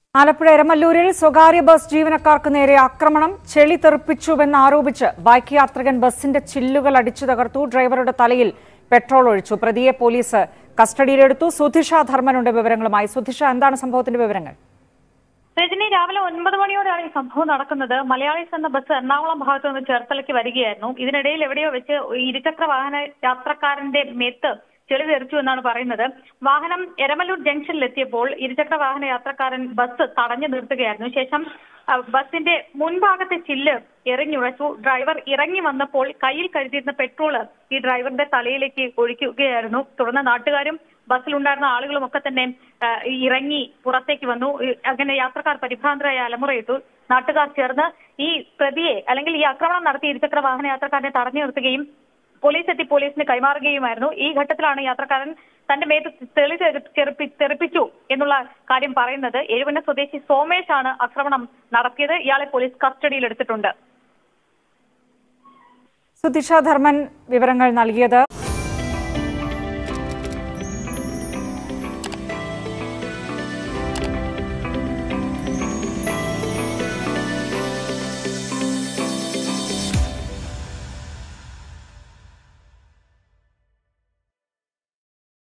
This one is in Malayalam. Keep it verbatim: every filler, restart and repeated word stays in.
ആലപ്പുഴ എരമല്ലൂരിൽ സ്വകാര്യ ബസ് ജീവനക്കാർക്ക് നേരെ ആക്രമണം ചെളി തെറിപ്പിച്ചുവെന്ന് ആരോപിച്ച് ബൈക്ക് യാത്രികൻ ബസിന്റെ ചില്ലുകൾ അടിച്ചു തകർത്തു. ഡ്രൈവറുടെ തലയിൽ പെട്രോൾ ഒഴിച്ചു. പ്രതിയെ പോലീസ് കസ്റ്റഡിയിലെടുത്തു. സുധിഷ ധർമ്മനുണ്ട് വിവരങ്ങളുമായി. സുധിഷ, എന്താണ് സംഭവത്തിന്റെ വിവരങ്ങൾ? രജനി, രാവിലെ ഒൻപത് മണിയോടെയാണ് ഈ സംഭവം നടക്കുന്നത്. മലയാളീസ് എന്ന ബസ് എറണാകുളം ഭാഗത്തു നിന്ന് ചേർത്തലയ്ക്ക് വരികയായിരുന്നു. ഇതിനിടയിൽ എവിടെയോ വെച്ച് ഇരുചക്ര വാഹന യാത്രക്കാരന്റെ മേത്ത് ചെളി തെറിച്ചു എന്നാണ് പറയുന്നത്. വാഹനം എരമല്ലൂർ ജംഗ്ഷനിലെത്തിയപ്പോൾ ഇരുചക്ര വാഹന യാത്രക്കാരൻ ബസ് തടഞ്ഞു നിർത്തുകയായിരുന്നു. ശേഷം ബസിന്റെ മുൻഭാഗത്തെ ചില്ല് എറിഞ്ഞുഴച്ചു. ഡ്രൈവർ ഇറങ്ങി വന്നപ്പോൾ കയ്യിൽ കരുതിയിരുന്ന പെട്രോള് ഈ ഡ്രൈവറിന്റെ തലയിലേക്ക് ഒഴിക്കുകയായിരുന്നു. തുടർന്ന് നാട്ടുകാരും ബസ്സിലുണ്ടായിരുന്ന ആളുകളും ഒക്കെ തന്നെ ഇറങ്ങി പുറത്തേക്ക് വന്നു. അങ്ങനെ യാത്രക്കാർ പരിഭ്രാന്തരായ അലമുറയിട്ടു. നാട്ടുകാർ ചേർന്ന് ഈ പ്രതിയെ അല്ലെങ്കിൽ ഈ ആക്രമണം നടത്തിയ ഇരുചക്ര വാഹന യാത്രക്കാരനെ തടഞ്ഞു നിർത്തുകയും പോലീസ് എത്തി പോലീസിന് കൈമാറുകയുമായിരുന്നു. ഈ ഘട്ടത്തിലാണ് യാത്രക്കാരൻ തന്റെ മേത്ത് തെളി തെറിപ്പിച്ചു എന്നുള്ള കാര്യം പറയുന്നത്. എഴുവന്ന സ്വദേശി സോമേഷ് ആണ് ആക്രമണം നടത്തിയത്. ഇയാളെ പോലീസ് കസ്റ്റഡിയിലെടുത്തിട്ടുണ്ട്. സുധിഷ ധർമ്മൻ വിവരങ്ങൾ നൽകിയത്.